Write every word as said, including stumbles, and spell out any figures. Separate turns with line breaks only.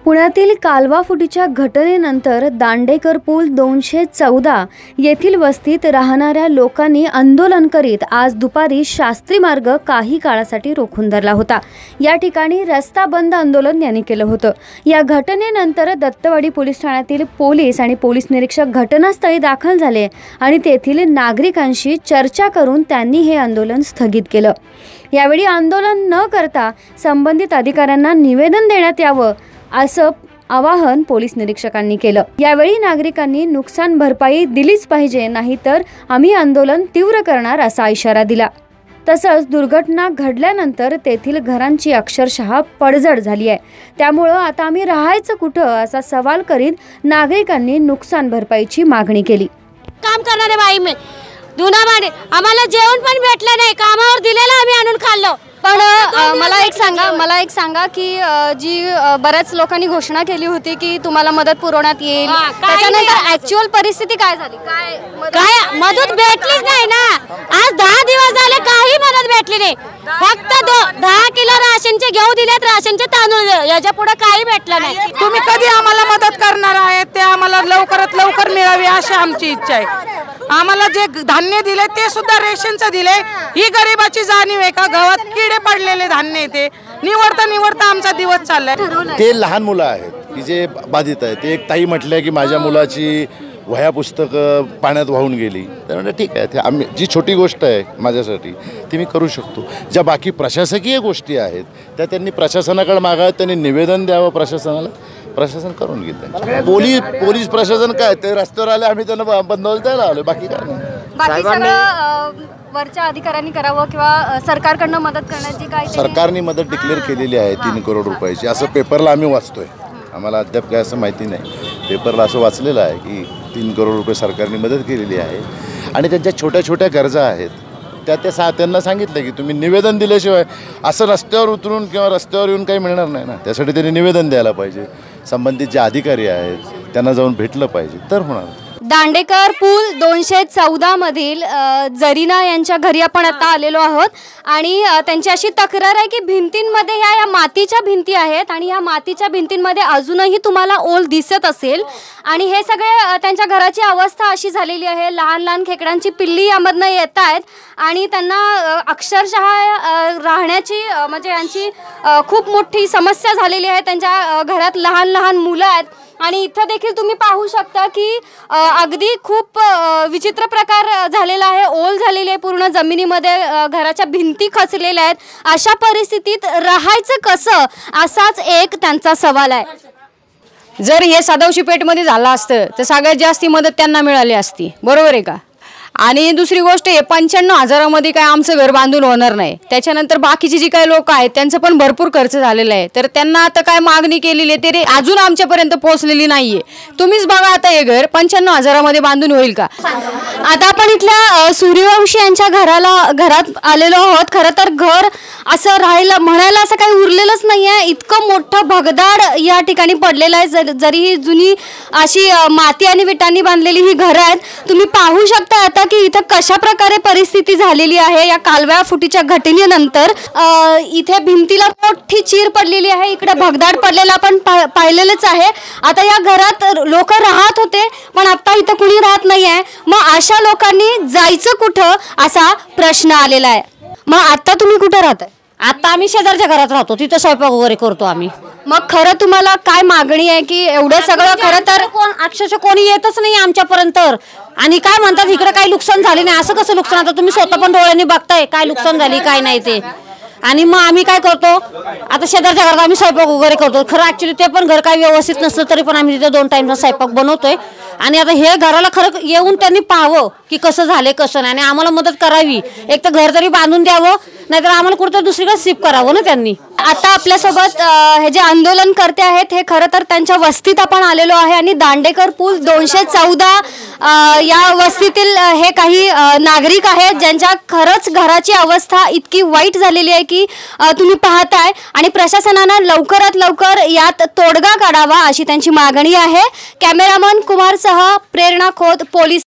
पुण्यातील कालवा फुटीच्या घटनेनंतर दांडेकर पूल दोनशे चौदा येथील वस्तीत राहणाऱ्या लोकांनी आंदोलन करीत आज दुपारी शास्त्री मार्ग काही काळासाठी रोखून धरला होता। या ठिकाणी रस्ता बंद आंदोलन यांनी केलं होतं। या घटनेनंतर दत्तवाडी पोलीस ठाण्यातील पोलीस आणि पोलीस निरीक्षक घटनास्थळी दाखल झाले आणि तेथील नागरिकांशी चर्चा करून त्यांनी हे आंदोलन स्थगित केलं। यावेळी आंदोलन न करता संबंधित अधिकाऱ्यांना निवेदन देण्यात यावं असं आवाहन पोलीस निरीक्षकांनी केलं। यावेळी नागरिकांनी नुकसान भरपाई दिलीच पाहिजे, नाहीतर आम्ही आंदोलन तीव्र करणार असा इशारा दिला। तसंच दुर्घटना घडल्यानंतर तेथील घरांची अक्षरशः पडझड झाली आहे, त्यामुळे आता आम्ही राहायचं कुठं असा सवाल करीत नागरिकांनी नुकसान भरपाईची मागणी केली।
काम करणारे बाई मी धुना भांडे आम्हाला जेवण पण भेटलं नाही, कामावर दिलेलं आम्ही आणून खाल्लो।
पण मला एक सांगा मला एक सांगा की जी बऱ्याच लोकांनी घोषणा केली होती की तुम्हाला मदत पुरवण्यात येईल, त्याच्यानंतर ऍक्च्युअल परिस्थिती काय झाली? काय
काय मदत भेटलीच नाही ना। आज दहा दिवस झाले काही मदत भेटली नाही। फक्त दहा किलो राशनचे घेऊ दिलेत, राशनचे तांदूळ, याच्या पुढे काही भेटलं नाही।
तुम्ही कधी आम्हाला मदत करणार आहेत ते आम्हाला लवकरात लवकर मिळावी अशी आमची इच्छा आहे। आम्हाला जे धान्य दिले ते सुद्धा रेशनचं दिले, ही गरिबाची जाणीव आहे का? गावात किडे पडलेले धान्य ते निवडता निवडता आमचा दिवस चाललाय।
ते लहान मुलं आहेत की जे बाधित आहेत। ते एक ताई म्हटल्या की माझ्या मुलाची वह्या पुस्तकं पाण्यात वाहून गेली, तर म्हणजे ठीक आहे, ते आम्ही जी छोटी गोष्ट आहे माझ्यासाठी ती मी करू शकतो। ज्या बाकी प्रशासकीय गोष्टी आहेत त्या त्यांनी प्रशासनाकडे मागाव्यात, त्यांनी निवेदन द्यावं प्रशासनाला, प्रशासन करून घेतलं। पोलीस पोलीस प्रशासन काय ते रस्त्यावर आले, आम्ही त्यांना बंदोबस्त द्यायला आलो, बाकी काय नाही।
बाकी सगळं वरच्या अधिकाऱ्यांनी करावं किंवा सरकारकडनं मदत करण्याची काय?
सरकारने मदत डिक्लेअर केलेली आहे तीन करोड रुपयाची, असं पेपरला आम्ही वाचतोय। आम्हाला अद्याप काय असं माहिती नाही, पेपरला असं वाचलेलं आहे की तीन करोड रुपये सरकारने मदत केलेली आहे। आणि त्यांच्या छोट्या छोट्या गरजा आहेत त्या त्या सा त्यांना सांगितलं की तुम्ही निवेदन दिल्याशिवाय असं रस्त्यावर उतरून किंवा रस्त्यावर येऊन काही मिळणार नाही ना। त्यासाठी त्यांनी निवेदन द्यायला पाहिजे, संबंधित जे अधिकारी आहेत त्यांना जाऊन भेटलं पाहिजे, तर होणार।
दांडेकर पूल दोनशे चौदा मधील जरीना यांच्या घरी आपण आता आलेलो आहोत आणि त्यांची अशी तक्रार आहे की भिंतींमध्ये ह्या या मातीच्या भिंती आहेत आणि या मातीच्या भिंतींमध्ये अजूनही तुम्हाला ओल दिसत असेल आणि हे सगळे त्यांच्या घराची अवस्था अशी झालेली आहे। लहान लहान खेकड्यांची पिल्ली यामधनं येत आहेत आणि त्यांना अक्षरशः राहण्याची म्हणजे यांची खूप मोठी समस्या झालेली आहे। त्यांच्या घरात लहान लहान मुलं आहेत आणि इथं देखील तुम्ही पाहू शकता की अगदी खूप विचित्र प्रकार झालेला आहे, ओल झालेली आहे पूर्ण जमिनीमध्ये, घराच्या भिंती खचलेल्या आहेत। अशा परिस्थितीत राहायचं कसं असाच एक त्यांचा सवाल आहे।
जर हे सदावशी पेठमध्ये झालं असतं तर सगळ्यात जास्ती मदत त्यांना मिळाली असती, बरोबर आहे का? आणि दुसरी गोष्ट हे पंच्याण्णव हजारामध्ये काय आमचं घर बांधून होणार नाही। त्याच्यानंतर बाकीची जी काही लोक आहेत त्यांचं पण भरपूर खर्च झालेला आहे, तर त्यांना आता काय मागणी केलेली आहे ते अजून आमच्यापर्यंत पोहोचलेली नाहीये। तुम्हीच बघा आता हे घर पंच्याण्णव हजारामध्ये बांधून होईल का?
आता आपण इथल्या सूर्यवंशी यांच्या घराला घरात आलेलो आहोत। खरं तर घर असं राहायला म्हणायला असं काही उरलेलंच नाही आहे, इतकं मोठं भगदाड या ठिकाणी पडलेलं आहे। जरी ही जुनी अशी माती आणि विटांनी बांधलेली ही घरं आहेत, तुम्ही पाहू शकता आता की इथं कशा प्रकारे परिस्थिती झालेली आहे। या कालव्या फुटीच्या घटनेनंतर इथे भिंतीला मोठी चीर पडलेली आहे, इकडे भगदाड पडलेला आपण पाहिलेलंच आहे। आता या घरात लोक राहत होते पण आता इथं कुणी राहत नाही आहे, मग अशा लोकांनी जायचं कुठं असा प्रश्न आलेला आहे। मग आता तुम्ही कुठं राहताय?
आता आम्ही शेजारच्या घरात राहतो, तिथं स्वयंपाक वगैरे करतो आम्ही।
मग खरं तुम्हाला काय मागणी आहे की एवढं सगळं खरं तर
कोण अक्षरशः कोणी येतच नाही आमच्यापर्यंत आणि काय म्हणतात इकडे काही नुकसान झाले नाही। असं कसं नुकसान? आता तुम्ही स्वतः पण डोळ्यांनी बघताय काय नुकसान झाली काय नाही ते। आणि मग आम्ही काय करतो, आता शेजारच्या घरात आम्ही स्वयंपाक वगैरे करतो। खरं ॲक्च्युली ते पण घर काही व्यवस्थित नसलं तरी पण आम्ही तिथे दोन टाईमचा स्वयंपाक बनवतोय। आणि आता हे घराला खरं येऊन त्यांनी पाहावं की कसं झाले कसं नाही, आणि आम्हाला मदत करावी। एक तर घर तरी बांधून द्यावं, नाहीतर आम्हाला कुठं दुसरीकडे शिफ्ट करावं ना त्यांनी।
आता आपल्यासोबत हे जे आंदोलन करते आहेत हे खरं तर त्यांच्या वस्तीत आपण आलेलो आहे आणि दांडेकर पूल दोनशे चौदा या वस्तीतील हे काही नागरिक आहेत ज्यांच्या खरंच घराची अवस्था इतकी वाईट झालेली आहे की तुम्ही पाहताय आणि प्रशासनानं लवकरात लवकर यात तोडगा काढावा अशी त्यांची मागणी आहे। कॅमेरामन कुमारसह प्रेरणा खोत, पोलीस।